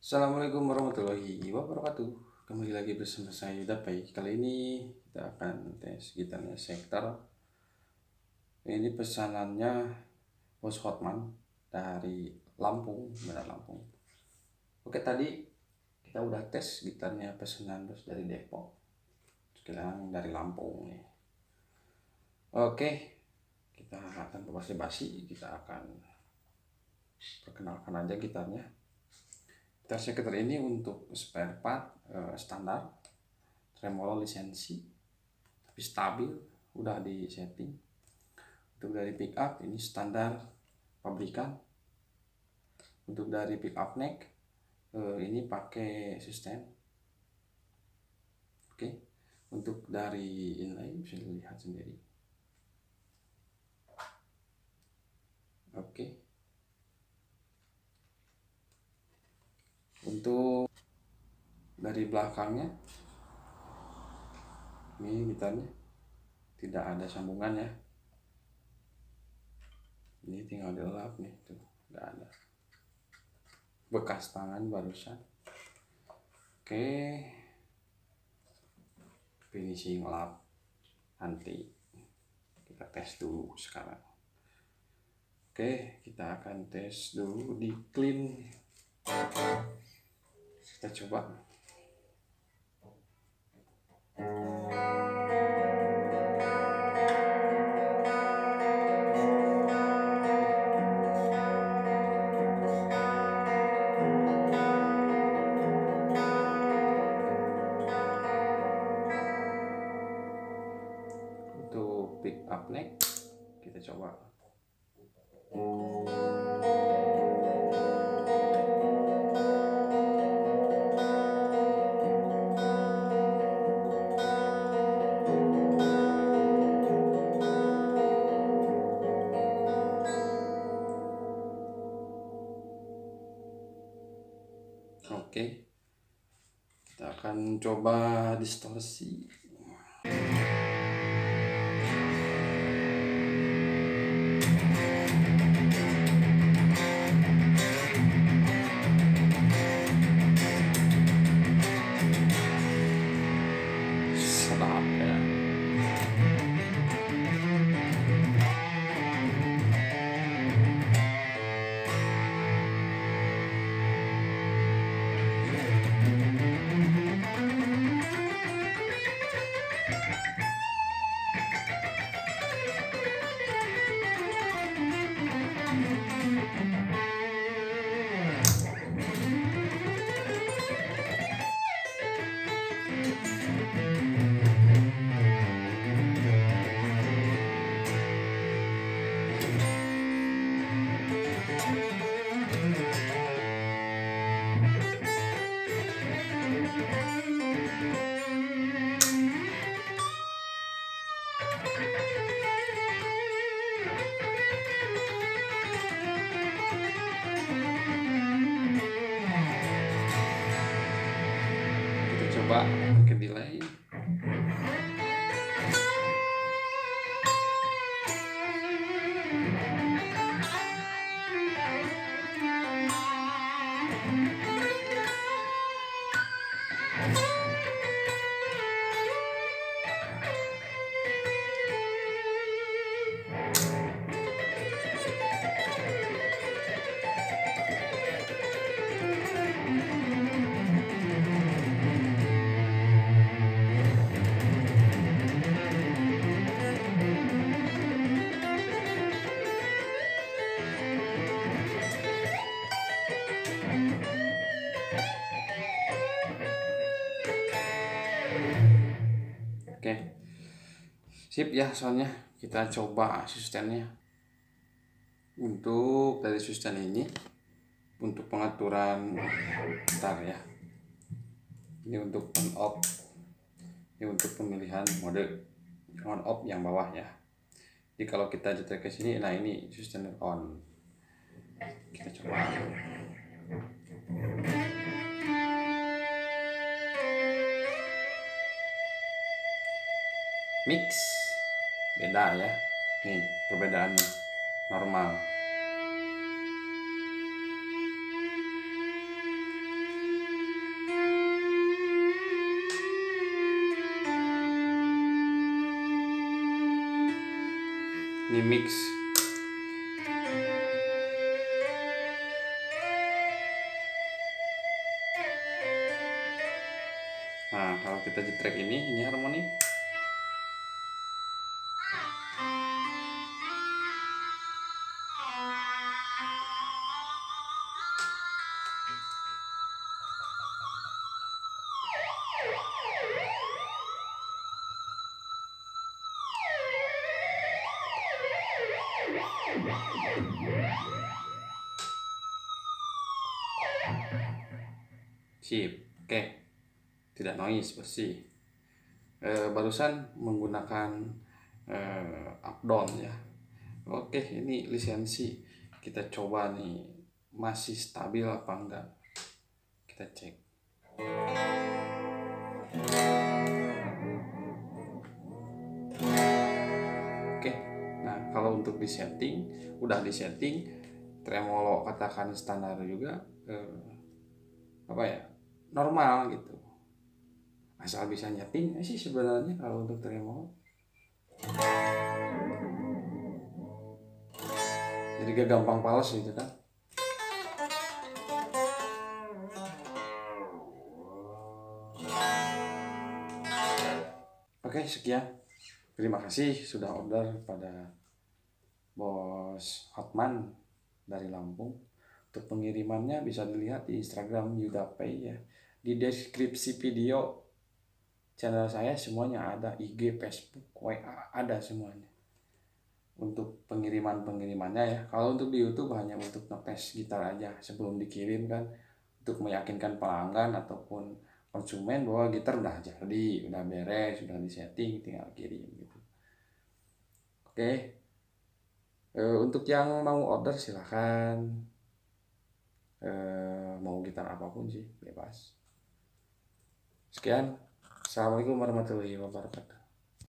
Assalamualaikum warahmatullahi wabarakatuh. Kembali lagi bersama saya Dapai. Kali ini kita akan tes gitarnya Sektor. Ini pesanannya Bos Hotman dari Lampung, benar Lampung. Oke, tadi kita udah tes gitarnya pesanan Bos dari Depok. Sekarang dari Lampung nih. Oke, kita akan basa-basi, kita akan perkenalkan aja gitarnya. Gitar Sektor ini untuk spare part standar, tremolo lisensi, tapi stabil, udah di setting. Untuk dari pick up ini standar pabrikan. Untuk dari pick up neck ini pakai sistem. Oke. Untuk dari inlay bisa dilihat sendiri. Oke. Untuk dari belakangnya ini gitarnya tidak ada sambungannya, ini tinggal dilap nih, tuh nggak ada bekas tangan barusan. Oke, finishing lap nanti kita tes dulu sekarang. Oke, kita akan tes dulu di clean. Kita coba. Untuk pick up neck kita coba. Oke, kita akan coba distorsi. Sedap ya. Kita coba pakai delay. Oke, sip ya, soalnya kita coba asistennya. Untuk dari asisten ini untuk pengaturan gitar ya, ini untuk on off, ini untuk pemilihan mode on off yang bawah ya. Jadi kalau kita jeter ke sini, nah ini asisten on. Kita coba. Mix beda ya, nih perbedaannya normal. Ini mix. Nah, kalau kita jetrek ini harmoni. Sip, oke, tidak noise, bersih. Barusan menggunakan up down ya. Oke, ini lisensi, kita coba nih masih stabil apa enggak, kita cek. Oke, nah kalau untuk disetting, udah disetting tremolo katakan standar juga, apa ya, normal gitu, asal bisa nyeting sih sebenarnya kalau untuk tremolo. Jadi gak gampang pales gitu kan. Oke, sekian. Terima kasih sudah order pada Bos Hotman dari Lampung. Untuk pengirimannya bisa dilihat di Instagram Yudapay ya. Di deskripsi video channel saya semuanya ada, IG, Facebook, WA, ada semuanya. Untuk pengirimannya ya. Kalau untuk di YouTube hanya untuk ngetes gitar aja sebelum dikirim kan, untuk meyakinkan pelanggan ataupun konsumen bahwa gitar udah jadi, udah beres, sudah disetting, tinggal kirim gitu. Oke. Untuk yang mau order silahkan, mau gitar apapun sih bebas. Sekian, assalamualaikum warahmatullahi wabarakatuh.